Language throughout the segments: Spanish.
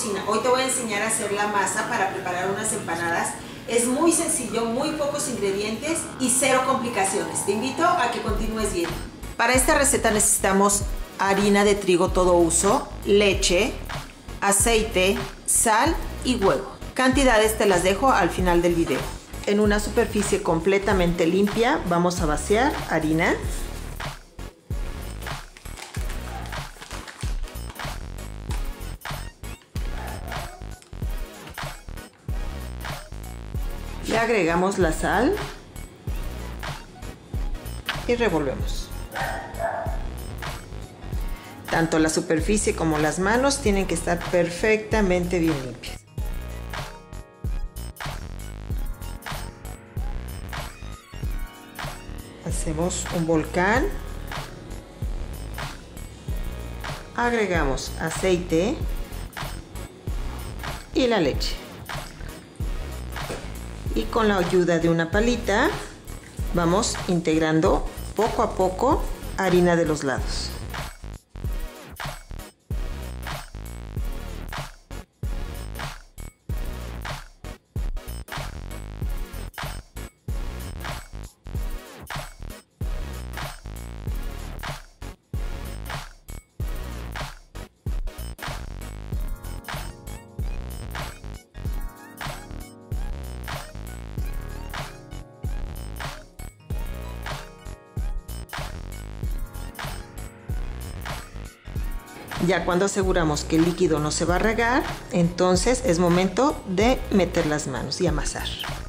cocina. Hoy te voy a enseñar a hacer la masa para preparar unas empanadas. Es muy sencillo, muy pocos ingredientes y cero complicaciones. Te invito a que continúes viendo. Para esta receta necesitamos harina de trigo todo uso, leche, aceite, sal y huevo. Cantidades te las dejo al final del video. En una superficie completamente limpia vamos a vaciar harina. Le agregamos la sal y revolvemos. Tanto la superficie como las manos tienen que estar perfectamente bien limpias. Hacemos un volcán. Agregamos aceite y la leche. Y con la ayuda de una palita vamos integrando poco a poco harina de los lados. Ya cuando aseguramos que el líquido no se va a regar, entonces es momento de meter las manos y amasar.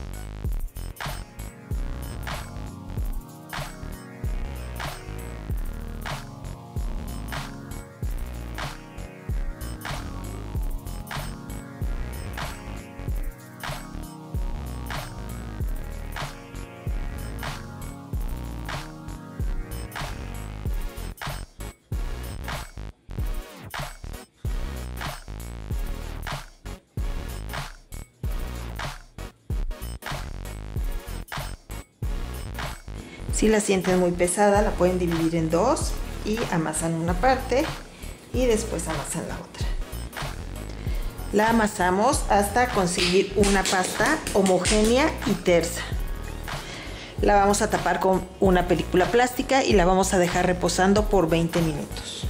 Si la sienten muy pesada, la pueden dividir en dos y amasan una parte y después amasan la otra. La amasamos hasta conseguir una pasta homogénea y tersa. La vamos a tapar con una película plástica y la vamos a dejar reposando por 20 minutos.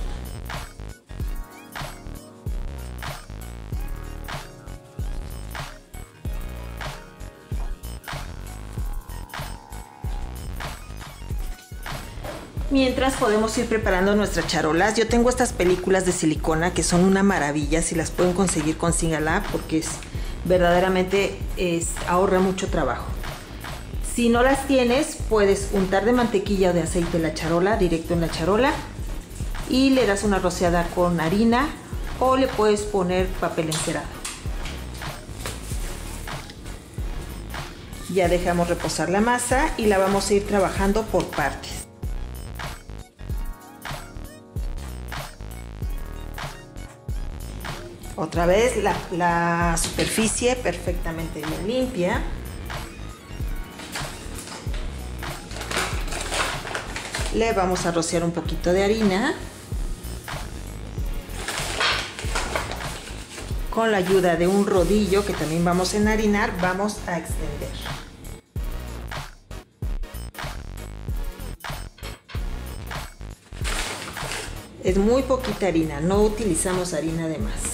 Mientras podemos ir preparando nuestras charolas. Yo tengo estas películas de silicona que son una maravilla si las pueden conseguir con Singala, porque verdaderamente ahorra mucho trabajo. Si no las tienes, puedes untar de mantequilla o de aceite la charola, directo en la charola, y le das una rociada con harina o le puedes poner papel encerado. Ya dejamos reposar la masa y la vamos a ir trabajando por partes. Otra vez la superficie perfectamente bien limpia. Le vamos a rociar un poquito de harina. Con la ayuda de un rodillo que también vamos a enharinar, vamos a extender. Es muy poquita harina, no utilizamos harina de más.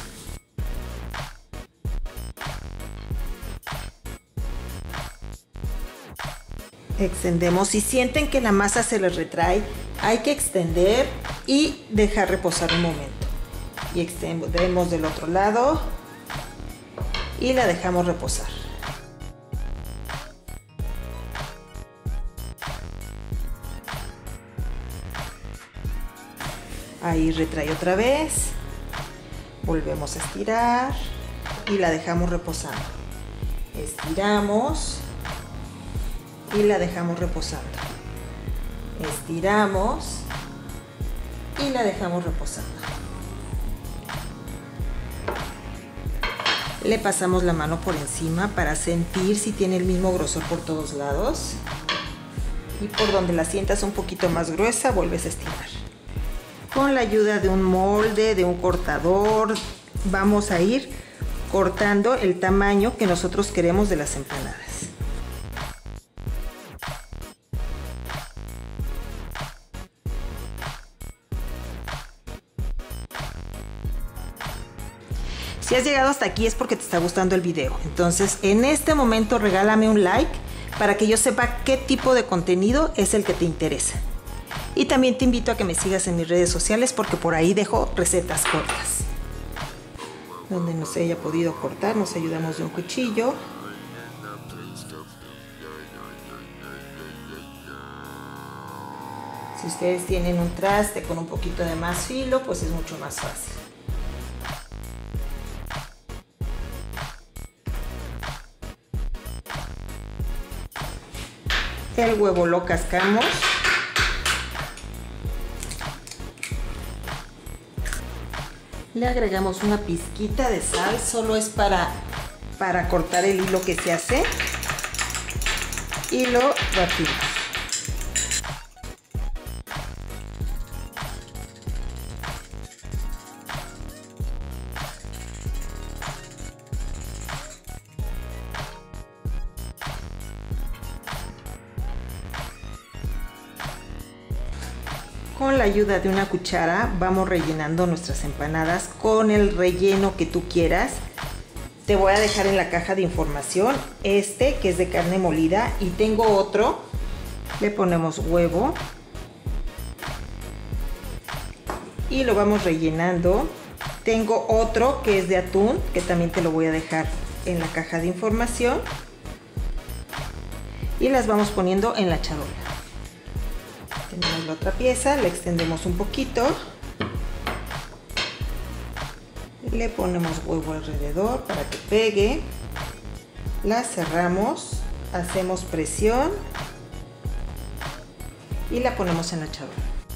Extendemos. Si sienten que la masa se les retrae, hay que extender y dejar reposar un momento. Y extendemos del otro lado y la dejamos reposar. Ahí retrae otra vez. Volvemos a estirar y la dejamos reposando. Estiramos y la dejamos reposando. Estiramos y la dejamos reposando. Le pasamos la mano por encima para sentir si tiene el mismo grosor por todos lados. Y por donde la sientas un poquito más gruesa, vuelves a estirar. Con la ayuda de un molde, de un cortador, vamos a ir cortando el tamaño que nosotros queremos de las empanadas. Si has llegado hasta aquí es porque te está gustando el video. Entonces, en este momento regálame un like para que yo sepa qué tipo de contenido es el que te interesa. Y también te invito a que me sigas en mis redes sociales porque por ahí dejo recetas cortas. Donde no se haya podido cortar, nos ayudamos de un cuchillo. Si ustedes tienen un traste con un poquito de más filo, pues es mucho más fácil. El huevo lo cascamos. Le agregamos una pizquita de sal, solo es para cortar el hilo que se hace. Y lo batimos. Con la ayuda de una cuchara vamos rellenando nuestras empanadas con el relleno que tú quieras. Te voy a dejar en la caja de información este que es de carne molida y tengo otro. Le ponemos huevo y lo vamos rellenando. Tengo otro que es de atún que también te lo voy a dejar en la caja de información y las vamos poniendo en la charola. Tenemos la otra pieza, le extendemos un poquito, le ponemos huevo alrededor para que pegue, la cerramos, hacemos presión y la ponemos en la charola.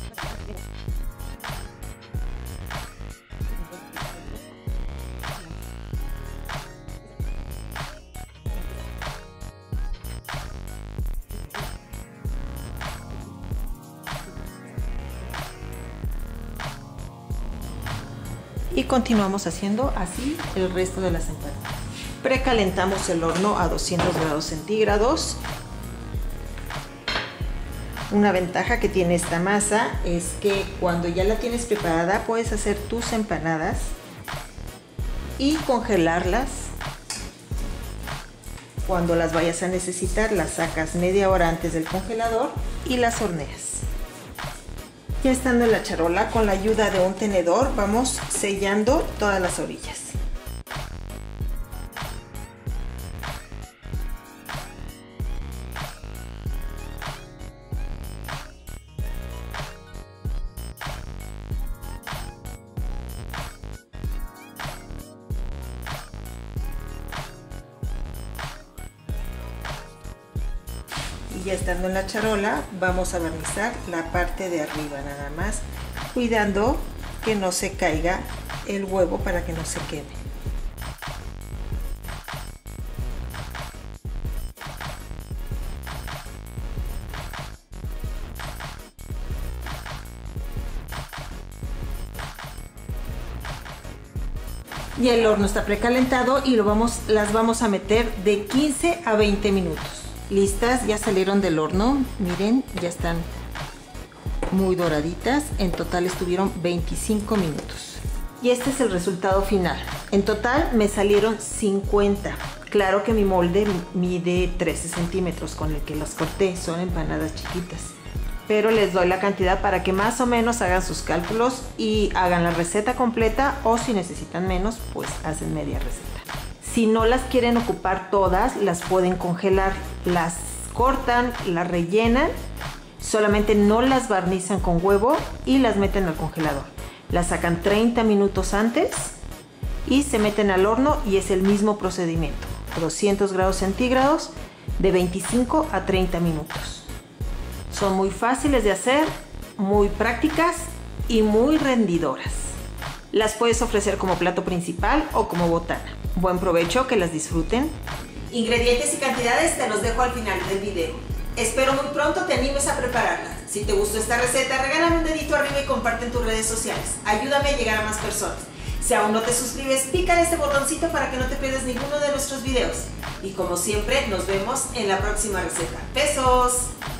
Y continuamos haciendo así el resto de las empanadas. Precalentamos el horno a 200 grados centígrados. Una ventaja que tiene esta masa es que cuando ya la tienes preparada puedes hacer tus empanadas y congelarlas. Cuando las vayas a necesitar, las sacas media hora antes del congelador y las horneas. Ya estando en la charola, con la ayuda de un tenedor vamos sellando todas las orillas. Y ya estando en la charola vamos a barnizar la parte de arriba nada más, cuidando que no se caiga el huevo para que no se queme. Y el horno está precalentado y las vamos a meter de 15 a 20 minutos. Listas, ya salieron del horno, miren, ya están muy doraditas. En total estuvieron 25 minutos. Y este es el resultado final. En total me salieron 50. Claro que mi molde mide 13 centímetros con el que las corté, son empanadas chiquitas. Pero les doy la cantidad para que más o menos hagan sus cálculos y hagan la receta completa, o si necesitan menos, pues hacen media receta. Si no las quieren ocupar todas, las pueden congelar, las cortan, las rellenan, solamente no las barnizan con huevo y las meten al congelador. Las sacan 30 minutos antes y se meten al horno y es el mismo procedimiento, 200 grados centígrados de 25 a 30 minutos. Son muy fáciles de hacer, muy prácticas y muy rendidoras. Las puedes ofrecer como plato principal o como botana. Buen provecho, que las disfruten. Ingredientes y cantidades te los dejo al final del video. Espero muy pronto te animes a prepararla. Si te gustó esta receta, regálame un dedito arriba y comparte en tus redes sociales. Ayúdame a llegar a más personas. Si aún no te suscribes, pícale este botoncito para que no te pierdas ninguno de nuestros videos. Y como siempre, nos vemos en la próxima receta. ¡Besos!